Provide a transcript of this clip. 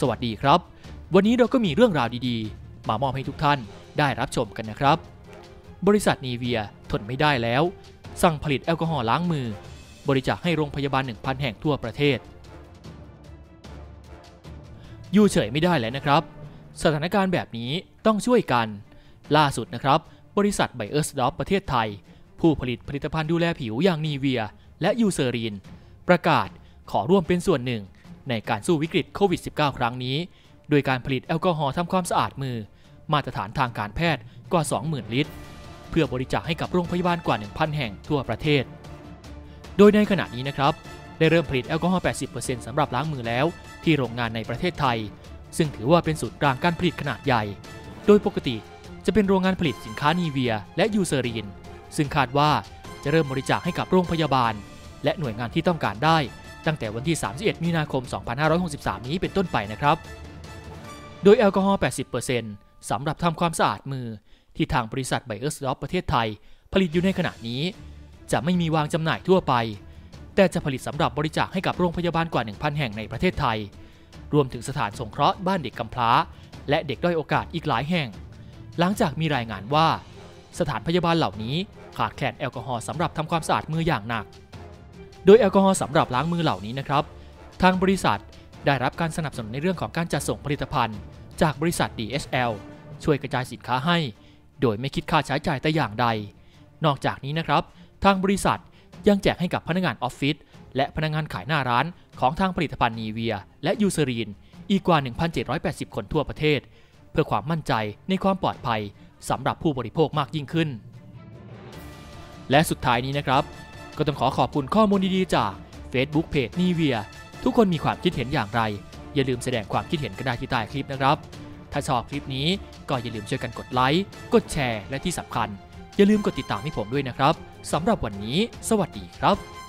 สวัสดีครับวันนี้เราก็มีเรื่องราวดีๆมามอบให้ทุกท่านได้รับชมกันนะครับบริษัทนีเวียทนไม่ได้แล้วสั่งผลิตแอลกอฮอล์ล้างมือบริจาคให้โรงพยาบาล 1,000 แห่งทั่วประเทศอยู่เฉยไม่ได้แล้วนะครับสถานการณ์แบบนี้ต้องช่วยกันล่าสุดนะครับบริษัทไบเออร์สดอปประเทศไทยผู้ผลิตผลิตภัณฑ์ดูแลผิวอย่างนีเวียและยูเซอรีนประกาศขอร่วมเป็นส่วนหนึ่งในการสู้วิกฤตโควิด -19 ครั้งนี้โดยการผลิตแอลกอฮอล์ทำความสะอาดมือมาตรฐานทางการแพทย์กว่า 20,000 ลิตรเพื่อบริจาคให้กับโรงพยาบาลกว่า 1,000 แห่งทั่วประเทศโดยในขณะนี้นะครับได้เริ่มผลิตแอลกอฮอล์ 80% สำหรับล้างมือแล้วที่โรงงานในประเทศไทยซึ่งถือว่าเป็นศูนย์กลางการผลิตขนาดใหญ่โดยปกติจะเป็นโรงงานผลิตสินค้านีเวียและยูเซอรีนซึ่งคาดว่าจะเริ่มบริจาคให้กับโรงพยาบาลและหน่วยงานที่ต้องการได้ตั้งแต่วันที่ 31 มีนาคม 2563 นี้เป็นต้นไปนะครับโดยแอลกอฮอล์ 80% สำหรับทำความสะอาดมือที่ทางบริษัทไบเออร์สดอปประเทศไทยผลิตอยู่ในขณะนี้จะไม่มีวางจำหน่ายทั่วไปแต่จะผลิตสำหรับบริจาคให้กับโรงพยาบาลกว่า 1,000 แห่งในประเทศไทยรวมถึงสถานสงเคราะห์บ้านเด็กกำพร้าและเด็กด้อยโอกาสอีกหลายแห่งหลังจากมีรายงานว่าสถานพยาบาลเหล่านี้ขาดแคลนแอลกอฮอล์สำหรับทำความสะอาดมืออย่างหนักโดยแอลกอฮอล์สำหรับล้างมือเหล่านี้นะครับทางบริษัทได้รับการสนับสนุนในเรื่องของการจัดส่งผลิตภัณฑ์จากบริษัท DHL ช่วยกระจายสินค้าให้โดยไม่คิดค่าใช้จ่ายแต่อย่างใดนอกจากนี้นะครับทางบริษัทยังแจกให้กับพนักงานออฟฟิศและพนักงานขายหน้าร้านของทางผลิตภัณฑ์นีเวียและยูเซอรีนอีกกว่า 1,780 คนทั่วประเทศเพื่อความมั่นใจในความปลอดภัยสำหรับผู้บริโภคมากยิ่งขึ้นและสุดท้ายนี้นะครับก็ต้องขอบคุณข้อมูลดีๆจาก Facebook Page นีเวียทุกคนมีความคิดเห็นอย่างไรอย่าลืมแสดงความคิดเห็นกันได้ที่ใต้คลิปนะครับถ้าชอบคลิปนี้ก็อย่าลืมช่วยกันกดไลค์กดแชร์และที่สำคัญอย่าลืมกดติดตามให้ผมด้วยนะครับสำหรับวันนี้สวัสดีครับ